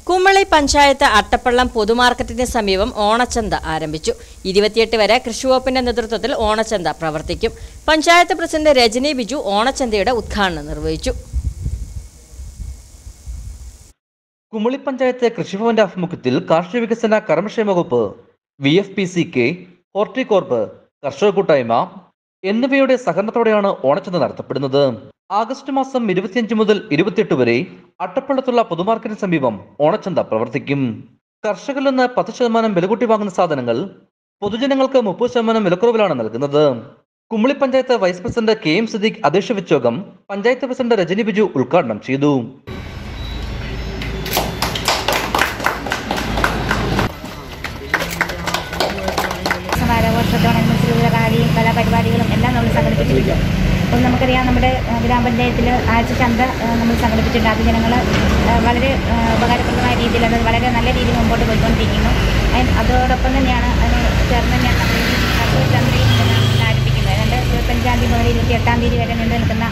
കുമളി പഞ്ചായത്ത് അട്ടപ്പള്ളം പൊതുമാർക്കറ്റിന് സമീപം ഓണച്ചന്ത ആരംഭിച്ചു. 28 വരെ കൃഷിവകുപ്പിന്റെ നേതൃത്വത്തിൽ ഓണച്ചന്ത പ്രവർത്തിക്കും. പഞ്ചായത്ത് പ്രസിഡന്റ് രജനി ബിജു ഓണച്ചന്തയുടെ ഉദ്ഘാടനം നിർവഹിച്ചു. കുമളി പഞ്ചായത്ത് കൃഷിഭവന്റെ ആഭിമുഖ്യത്തിൽ കാർഷിക വികസന കർമ്മക്ഷേമ വകുപ്പ്, VFPCK, ഹോർട്ടികോർപ്പ്, കർഷക കൂട്ടായ്മ എന്നിവയുടെ സഹകരണത്തോടെയാണ് ഓണച്ചന്ത നടത്തപ്പെടുന്നത്. ആഗസ്റ്റ് മാസം 25 മുതൽ 28 വരെ അട്ടപ്പള്ളത്തുള്ള പൊതുമാർക്കറ്റിന് സമീപം ഓണച്ചന്ത പ്രവർത്തിക്കും. കർഷകരിൽ നിന്ന് 10% വില കൂട്ടി വാങ്ങുന്ന സാധനങ്ങൾ പൊതുജനങ്ങൾക്ക് 30% വിലക്കുറവിലാണ് നൽകുന്നത്. Kumily panchayat vice president KM Siddique അധ്യക്ഷത വഹിച്ച യോഗം പഞ്ചായത്ത് പ്രസിഡന്റ് രജനി ബിജു ഉദ്ഘാടനം ചെയ്തു. കലാപരിപാടികളും എല്ലാം നമ്മൾ സംഘടിപ്പിച്ചിട്ടുണ്ട്. അപ്പോൾ നമുക്കറിയാം, നമ്മുടെ ഗ്രാമപഞ്ചായത്തിൽ ആഴ്ച ചന്ത നമ്മൾ സംഘടിപ്പിച്ചിട്ടുണ്ട്. അത് ജനങ്ങൾ വളരെ ഉപകാരപ്രദമായ രീതിയിൽ, അത് വളരെ നല്ല രീതിയിൽ മുമ്പോട്ട് പോയിക്കൊണ്ടിരിക്കുന്നു. അതോടൊപ്പം തന്നെയാണ് അതിന് ചേർന്ന് തന്നെയാണ് നമ്മൾ കർഷക ചന്തയും ആരംഭിക്കുന്നത്. 25-ാം തീയതി മുതൽ 28-ാം തീയതി വരെ നീണ്ടു നിൽക്കുന്ന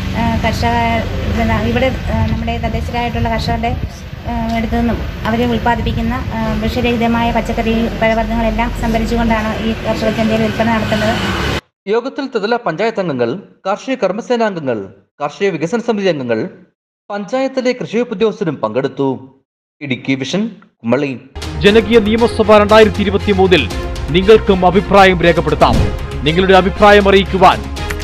ഇവിടെ നമ്മുടെ തദ്ദേശീയരായിട്ടുള്ള കർഷകരുടെ അടുത്തു നിന്നും അവർ ഉൽപ്പാദിപ്പിക്കുന്ന വിഷരഹിതമായ പച്ചക്കറി പഴവർഗ്ഗങ്ങളെല്ലാം സംഭരിച്ചുകൊണ്ടാണ് ഈ കർഷക ചന്തയിൽ വിൽപ്പന നടത്തുന്നത്. യോഗത്തിൽ ത്രിതല പഞ്ചായത്ത് അംഗങ്ങൾ, കാർഷിക കർമ്മസേനാംഗങ്ങൾ, കാർഷിക വികസന സമിതി അംഗങ്ങൾ, പഞ്ചായത്തിലെ കൃഷി ഉദ്യോഗസ്ഥരും പങ്കെടുത്തു. ഇടുക്കി വിഷൻ, കുമളി. ജനകീയ നിയമസഭ 2023 നിങ്ങൾക്കും അഭിപ്രായം രേഖപ്പെടുത്താം. നിങ്ങളുടെ അഭിപ്രായം അറിയിക്കുവാൻ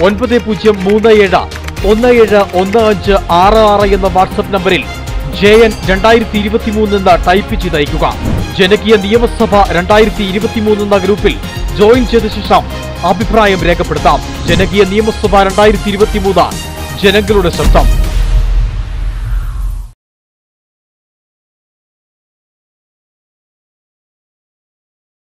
9030171566 എന്ന വാട്സ്ആപ്പ് നമ്പറിൽ JN 2023 എന്ന് ടൈപ്പ് ചെയ്ത് അയക്കുക. ജനകീയ നിയമസഭ 2023 എന്ന ഗ്രൂപ്പിൽ ജോയിൻ ചെയ്ത ശേഷം അഭിപ്രായം രേഖപ്പെടുത്താം. ജനകീയ നിയമസഭ 2023 ജനങ്ങളുടെ ശബ്ദം.